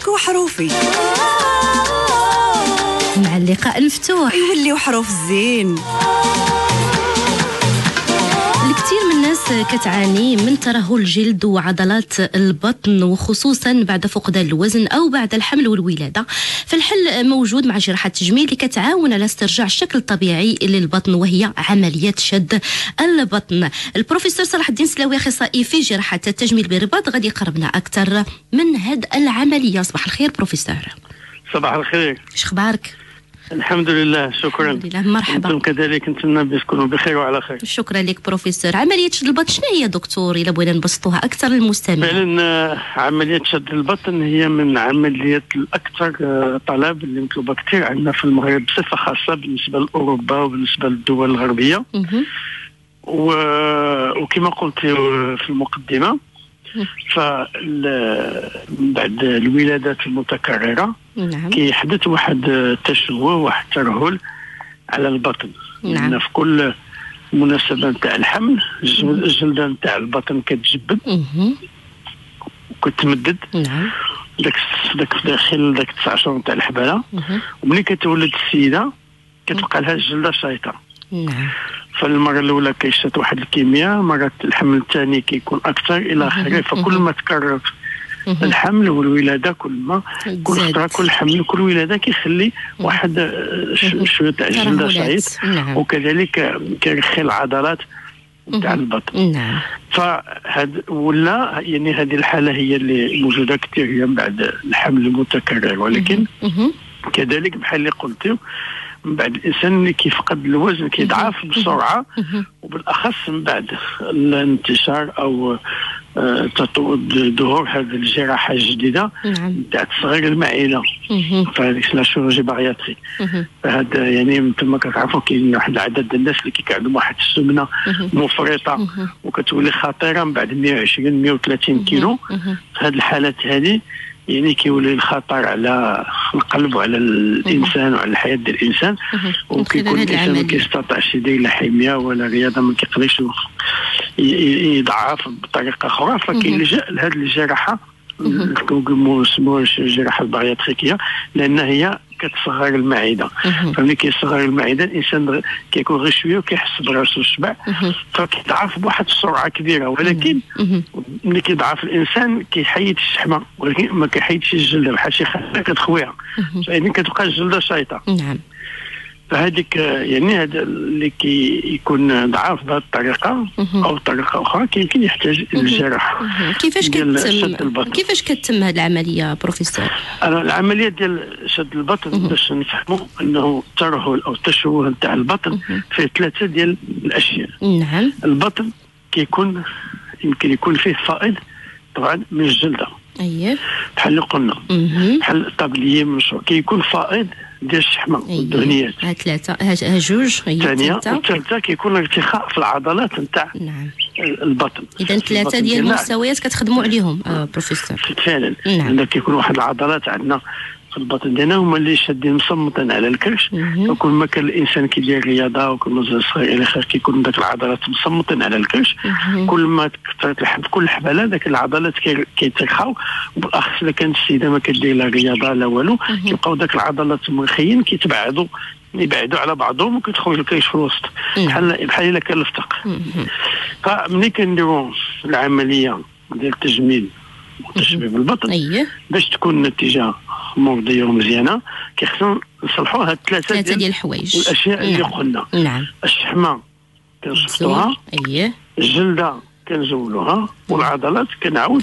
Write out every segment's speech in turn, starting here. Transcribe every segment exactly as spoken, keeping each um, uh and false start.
وحروفي مع اللقاء المفتوح يوليو حروف الزين. الكثير من الناس كتعاني من ترهل الجلد وعضلات البطن، وخصوصا بعد فقدان الوزن او بعد الحمل والولاده. فالحل موجود مع جراحه التجميل اللي كتعاون على استرجاع الشكل الطبيعي للبطن، وهي عمليه شد البطن. البروفيسور صلاح الدين سلاوي اخصائي في جراحه التجميل بالرباط غادي يقربنا اكثر من هاد العمليه. صباح الخير بروفيسور. صباح الخير، اش اخبارك؟ الحمد لله، شكرا. الحمد لله، مرحبا. انتم كذلك، نتمنى تكونوا بخير وعلى خير. شكرا لك بروفيسور. عمليه شد البطن شنو هي دكتور، الا بغينا نبسطوها اكثر للمستمع؟ فعلا عمليه شد البطن هي من عمليات الاكثر طلب اللي مطلوبه كثير عندنا في المغرب بصفه خاصه بالنسبه لاوروبا وبالنسبه للدول الغربيه. و... وكما قلت في المقدمه، فبعد الولادات المتكرره نعم. كيحدث واحد التشوه، واحد الترهل على البطن. نعم. في كل مناسبه نتاع الحمل الجلده نتاع البطن كتجبد وكتمدد. نعم. داك داك داخل داك تسع شهور نتاع الحباله، وملي كتولد السيده كتبقى لها الجلده شايطه. نعم. فالمره الاولى كيشات واحد الكيمياء، مرات الحمل الثاني كيكون اكثر الى اخره. فكل ما تكرر الحمل والولاده، كل ما كل فتره كل حمل كل ولاده كيخلي واحد شويه تاع الجلده شايط. نعم. وكذلك كيرخي العضلات تاع البطن. نعم. فهاد ولا يعني هذه الحاله هي اللي موجوده كثير هي بعد الحمل المتكرر، ولكن كذلك بحال اللي قلتي من بعد الانسان اللي كيفقد الوزن كيضعف بسرعه، وبالاخص من بعد الانتشار او ظهور هذه الجراحه الجديده تاع تصغير المعده، فهذيك لا شيروجي بارياتريك. فهذا يعني مثل ما كتعرفوا كاين واحد العدد ديال الناس اللي كيكون واحد السمنه مفرطه وكتولي خطيره من بعد مئة وعشرين مئة وثلاثين كيلو. في هذه الحالات هذه يعني كيولي الخطر على القلب وعلى الانسان وعلى الحياه ديال الانسان، وكيكون الانسان ما كيستطيعش يدير لا حميه ولا رياضه، ما كيقدرش يضعف بطريقه اخرى، فكيلجا لهذه الجراحه كنسموها الجراحه البارياتريكيه، لان هي كتصغر المعده. فملي كيصغر المعده الانسان كيكون غير شويه وكيحس براسو الشبع، فكيضعف بواحد السرعه كبيره. ولكن ملي كيضعف الانسان كيحيد الشحمه، ولكن ما كيحيدش الجلده، بحال شي خله كتخويها، يعني كتبقى الجلده شايطه. نعم. فهذيك يعني هذا اللي كيكون ضعاف بهذه الطريقه او طريقه اخرى كيمكن يحتاج للجراحه. كيفاش كتم كيفاش كتم هذه العمليه بروفيسور؟ انا العمليه ديال شد البطن باش نفهموا انه الترهل او التشوه نتاع البطن فيه ثلاثه ديال الاشياء. نعم. البطن كيكون يمكن يكون فيه فائض طبعا من الجلده. اييه. بحال اللي قلنا بحال الطابليه من الشعور كيكون فائض ديال الشحمه والدهنيات. ها ثلاثه ها جوج. هي الثانيه والثالثه كيكون ارتخاء في العضلات نتاع نعم البطن. اذا ثلاثه ديال المستويات كتخدموا عليهم آه بروفيسور. فعلا. نعم. كيكون واحد العضلات عندنا في البطن ديالنا هما اللي شادين مصمتين على الكرش، وكل ما كان الانسان كيدير رياضه وكل ما زاد صغير الى اخره كيكون داك العضلات مصمتين على الكرش. كل ما كثرت الحب كل حباله داك العضلات كيترخاو، وبالاخص اذا كانت السيده ما كدير لا رياضه لا والو كيبقاو داك العضلات مرخيين كيتبعدوا يبعدوا على بعضهم وكيدخل الكرش في الوسط بحال بحال الا كان الفتق. فملي كنديروا العمليه ديال التجميل وتشبيب البطن أيه. باش تكون النتيجه مرضيه ومزيانه كيخصنا نصلحوا هاد الثلاثه ديال, ديال الحوايج الاشياء اللي نعم. قلنا. نعم. الشحمه كنصفتوها، اييه، الجلده كنزولوها، والعضلات كنعاود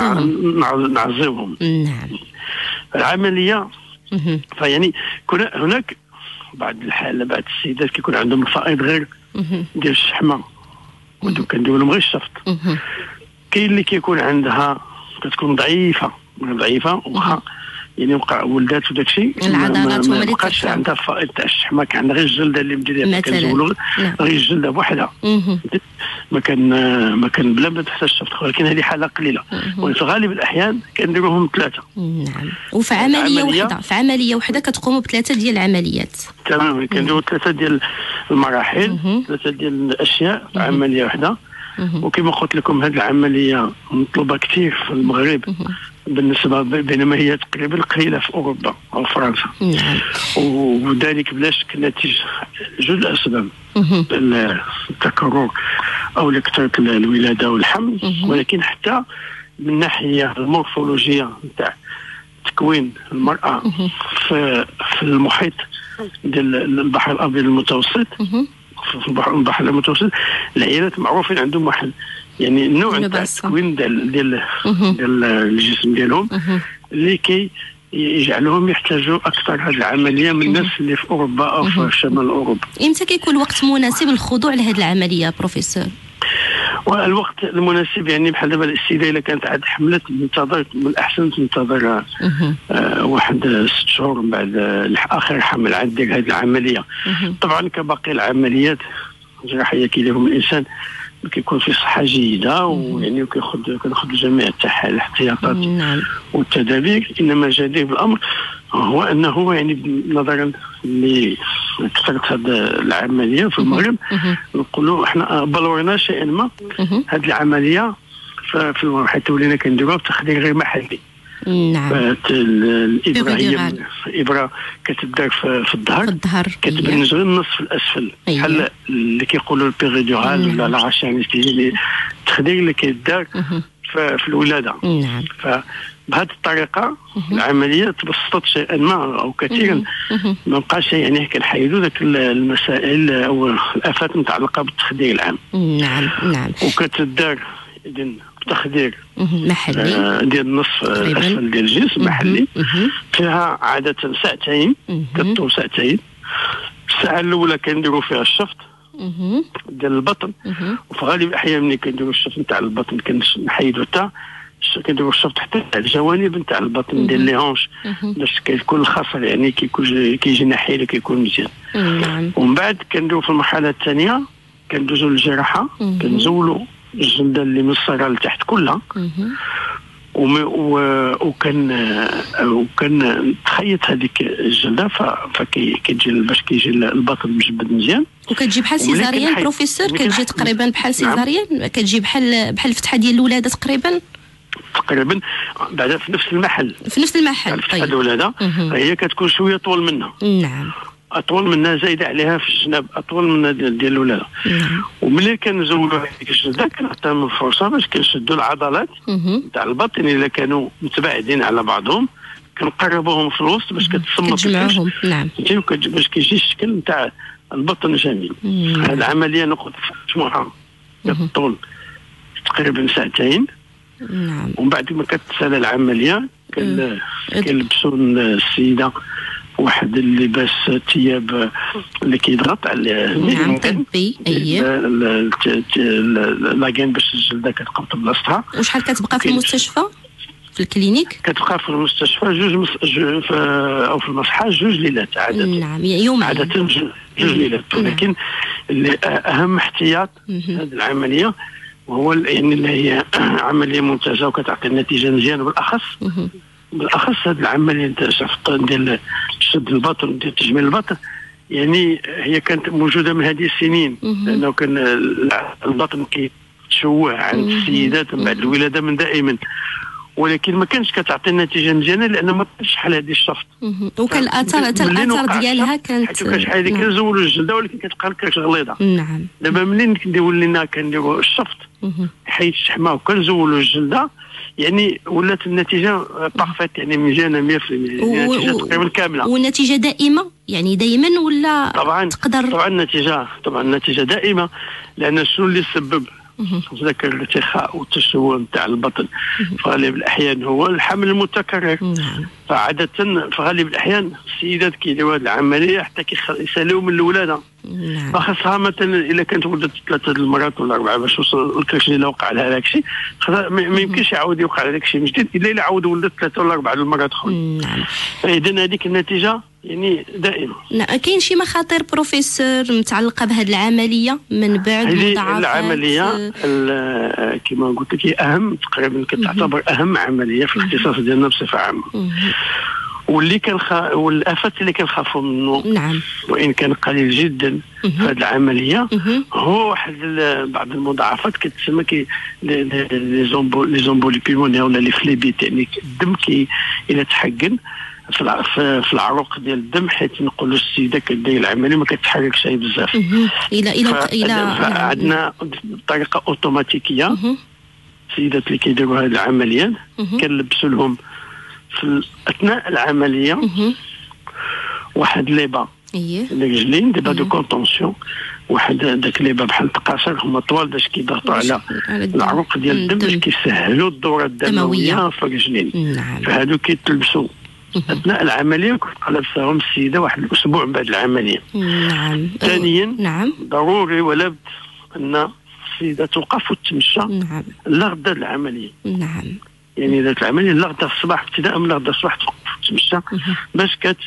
نعزيوهم. نعم. العمليه فيعني كنا هناك بعض الحالة بعض السيدات كيكون عندهم الفائض غير ديال الشحمه ودو كنديروا لهم غير الشفط. كاين اللي كيكون عندها كتكون ضعيفه ضعيفه واخا يعني وقع ولدات وداك الشيء العضلات هما اللي بقاش عندها فائض تاع الشحمه، كان عندها غير الجلده اللي مديرها كنزولوا غير الجلده بوحدها ما كان ما كان بلا ما تحتاج الشفط، ولكن هذه حاله قليله وفي غالب الاحيان كنديروهم ثلاثه. نعم. وفي عمليه واحده في عمليه واحده كتقوموا بثلاثه ديال العمليات. تمام. كنديروا ثلاثه ديال المراحل، ثلاثه ديال الاشياء في عمليه واحده. وكما قلت لكم هذه العمليه مطلوبه كثير في المغرب بالنسبه بينما هي تقريبا قليله في اوروبا او فرنسا. نعم. وذلك بلا شك نتيجه جوج الاسباب، التكرر او كثره الولاده والحمل، ولكن حتى من الناحيه المورفولوجيه نتاع تكوين المراه في في المحيط ديال البحر الابيض المتوسط، في البحر البحر المتوسط العائلات معروفين عندهم واحد يعني النوع نتاع التكوين ديال ديال ديال الجسم ديالهم اللي كي يجعلهم يحتاجوا اكثر هذه العمليه من الناس اللي في اوروبا او في شمال اوروبا. امتى كيكون الوقت مناسب للخضوع لهذه العمليه بروفيسور؟ والوقت المناسب يعني بحال دابا السيده الا كانت عاد حملت تنتظر، من الاحسن تنتظر آه واحد ست شهور من بعد اخر حمل عاد دير هذه العمليه. طبعا كباقي العمليات الجراحيه كيديرهم الانسان كيكون في صحه جيده ويعني وكياخذ كناخذ جميع الاحتياطات والتدابير، انما الجدير بالامر هو انه يعني نظرا لكثره هذه العمليه في المغرب نقولوا احنا بلورنا شيئا ما هذه العمليه في المغرب، حيت ولينا كنديروها بتخدير غير محلي. نعم. الابره هي الابره كتدار في الظهر، كتبنج غير النصف الاسفل بحال اللي كيقولوا البيريدورال ولا لاشانيستي، التخدير اللي كيدار في الولاده. نعم. فبهذه الطريقه العمليه تبسطت شيئا ما او كثيرا، ما بقاش يعني كنحيدوا ذاك المسائل او الافات المتعلقه بالتخدير العام. نعم نعم. وكتدار اذا تخدير محلي آه ديال النصف الاسفل ديال الجسم محلي، فيها عاده ساعتين، كطول ساعتين. الساعه الاولى كنديروا فيها الشفط ديال البطن، وفي غالب الاحيان ملي كنديروا الشفط نتاع البطن كنحيدوا حتى كنديروا الشفط حتى على الجوانب نتاع البطن ديال لي هونش باش كيكون الخصر يعني كيكون كيجي ناحيه كيكون مزيان. ومن بعد كنديروا في المرحله الثانيه كندوزوا للجراحه، كنزولوا الجلده اللي من الصغر لتحت كلها، وكان وكان تخيط هذيك الجلده فكيجي باش كيجي البطن مجبد مزيان، وكتجي بحال سيزاريان بروفيسور، كتجي تقريبا بحال سيزاريان، كتجي بحال بحال الفتحه ديال الولاده تقريبا تقريبا بعدا في نفس المحل في نفس المحل. طيب الولاده هي كتكون شويه طول منها. نعم. اطول منها زايده عليها في الجناب، اطول منها ديال الولاده. وملي كنزولوا هذيك الجلده كنعطيهم الفرصه باش كنشدوا العضلات نتاع البطن الا كانوا متباعدين على بعضهم، كنقربوهم في الوسط باش كتسمط كتجمعوهم. نعم. باش كيجي الشكل نتاع البطن جميل. هذه العمليه ناخذ مجموعه كطول تقريبا ساعتين. نعم. ومن بعد ما كتسالى العمليه كنلبسوا السيده واحد اللباس ثياب اللي كيضغط على نعم طبي. اييه. لاكين باش الجلده كتبقى في بلاصتها. وشحال كتبقى في المستشفى في الكلينيك؟ كتبقى في المستشفى جوج مس... جو... في... او في المصحه جوج ليلات عاده. نعم يومين عاده جوج ليلات. ولكن اللي اهم احتياط هذه العمليه وهو يعني اللي هي عمليه ممتازه وكتعطي النتيجه مزيانه، بالاخص بالاخص هذه العمليه نتاع الشفط ديال شد البطن ديال تجميل البطن، يعني هي كانت موجوده من هذه السنين، لانه كان البطن كيتشوه عند السيدات من بعد الولاده من دائما، ولكن ما كانش كتعطي النتيجه مزيانه لان ما كانش شحال هذه الشفط. وكان الاثار حتى الاثار ديالها كانت حيت كان شحال هذيك كنزولوا الجلده ولكن كتبقى لك غليظه. نعم. دابا منين كنديروا لنا كنديروا الشفط حيت الشحمه وكنزولوا الجلده يعني ولات النتيجه بارفيت يعني مزيانه مية في المية، النتيجه تقريبا كامله. والنتيجه دائمه يعني دائما ولا طبعا تقدر؟ طبعا النتيجه طبعا النتيجه دائمه، لان شنو اللي سبب ذاك الارتخاء والتشوه نتاع البطن في غالب الاحيان هو الحمل المتكرر. فعاده في غالب الاحيان السيدات كيديروا هذه العمليه حتى كيساليو من الولاده، فخاصها مثلا الا كانت ولدت ثلاثه المرات ولا اربعه باش وصل الكرش اللي وقع لها هذاك الشيء، ما يمكنش يعاود يوقع هذاك الشيء من جديد الا الا عاود ولدت ثلاثه ولا اربعه المرات اخرين. فاذا هذيك النتيجه يعني دائما. لا كاين شي مخاطر بروفيسور متعلقه بهذه العمليه من بعد مضاعفات؟ العمليه كما قلت لك هي اهم تقريبا كتعتبر اهم عمليه في الاختصاص ديالنا بصفه عامه، واللي كنخ... والافات اللي كنخافوا منه نعم وان كان قليل جدا في هذه العمليه هو واحد بعض المضاعفات كتسمى كي لي زومبو لي زومبولي بيمونيا ولا لي فليبيت، يعني الدم كي الى تحقن في في العروق ديال الدم، حيت نقولوا السيده كدير العمليه ما كتحركش بزاف. الى الى الى عندنا بطريقه اوتوماتيكيه السيدات اللي كيديروا هذه العمليات كنلبسوا لهم في اثناء العمليه واحد ليبا الرجلين ديبا دو كونتونسيون، واحد داك ليبا بحال التقاشر هما طوال باش كيضغطوا على العروق ديال الدم باش كيسهلوا الدوره الدمويه في الرجلين. فهادو كيتلبسوا اثناء العمليه وكتبقى لابساهم السيده واحد الاسبوع من بعد العمليه. نعم. ثانيا نعم ضروري ولا بد ان السيده توقف وتمشى نعم لا غدا العمليه. نعم يعني ذات العمليه لا غدا الصباح ابتداء من غدا الصباح توقف وتمشى باش كت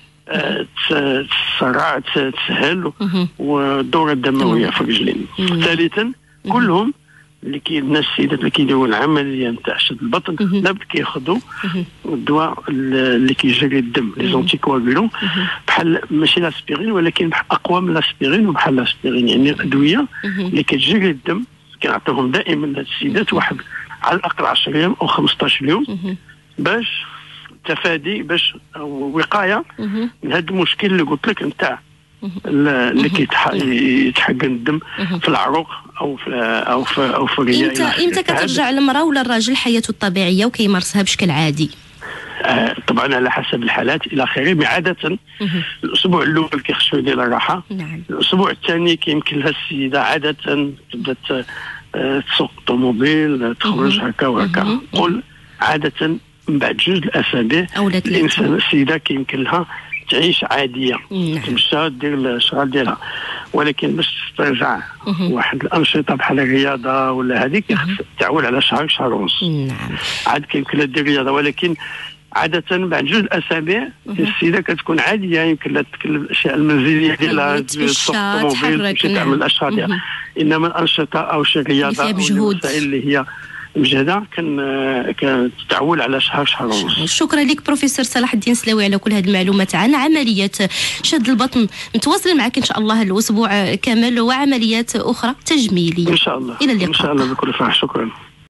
تسرع تسهل والدوره الدمويه في الرجلين. ثالثا كلهم اللي كي الناس السيدات اللي كيديروا العمليه نتاع شد البطن لابد كياخذوا الدواء اللي كيجري الدم لي زونتي كواغولون، بحال ماشي لاسبيرين ولكن اقوى من لاسبيرين وبحال لاسبيرين، يعني ادويه اللي كتجري الدم كنعطيهم دائما للسيدات واحد على الاقل عشرة ايام او خمسطاش يوم باش تفادي باش وقايه من هذا المشكل اللي قلت لك نتاع اللي كيتحقن الدم في العروق او في او في او في الرئه. امتى امتى كترجع المراه ولا الراجل حياته الطبيعيه وكيمارسها بشكل عادي؟ آه طبعا على حسب الحالات الى اخره. عاده الاسبوع الاول كيخصو يدير الراحه. نعم. الاسبوع الثاني كيمكن لها السيده عاده تبدا تسوق الطوموبيل تخرج هكا وهكا. قل عاده من بعد جوج الاسابيع الانسان السيده كيمكن لها تعيش عاديه. نعم. تمشى دير الشغل ديالها، ولكن باش ترجع واحد الانشطه بحال الرياضه ولا هذيك تعول على شهر شهر ونص. نعم. عاد كيمكن لها دير رياضه، ولكن عاده بعد جوج الاسابيع السيده كتكون عاديه، يمكن لها تكلف الاشياء المنزليه ديالها تسوق الطوموبيل تمشي تعمل الاشياء ديالها. انما الانشطه او شي رياضه او الوسائل اللي هي مجهده كان كتعول على شهر شهر ونص. شكرا لك بروفيسور صلاح الدين سلاوي على كل هذه المعلومات عن عمليه شد البطن. متواصلين معك ان شاء الله الاسبوع كامل وعمليات اخرى تجميليه ان شاء الله. الى اللقاء ان شاء الله بكل فرح. شكرا.